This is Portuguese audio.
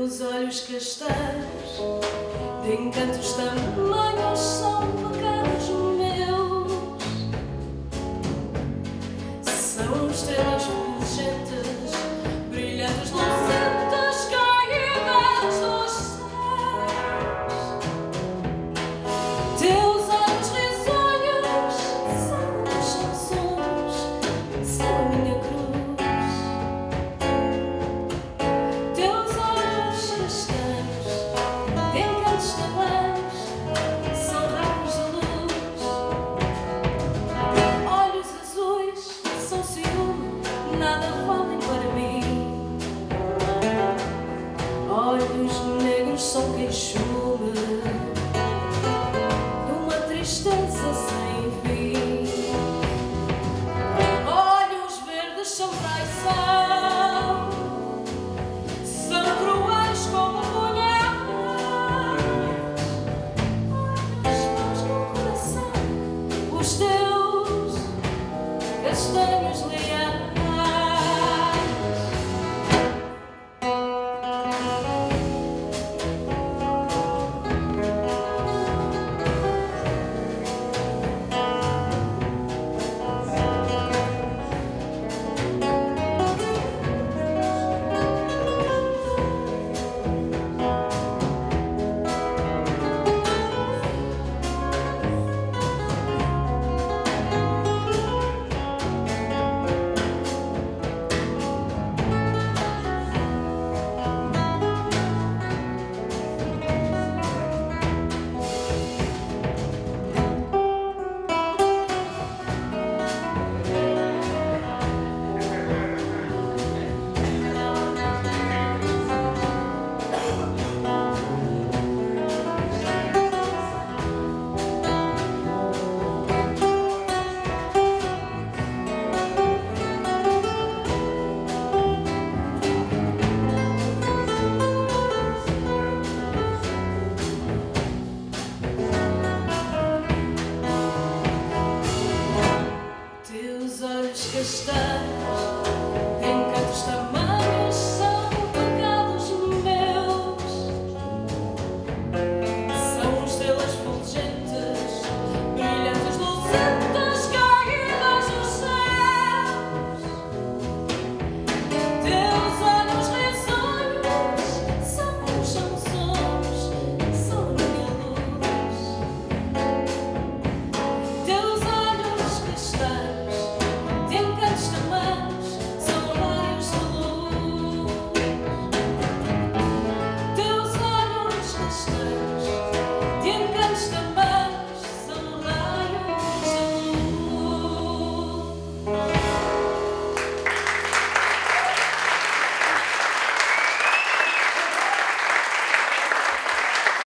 Teus olhos castanhos, de encantos tamanhos, são pecados meus. São estrelas fulgentes, brilhantes, lucentes, caídas dos céus. Teus olhos risonhos são os canções, são a minha cruz. Olhos negros são queixume de uma tristeza sem fim. Olhos verdes são traição.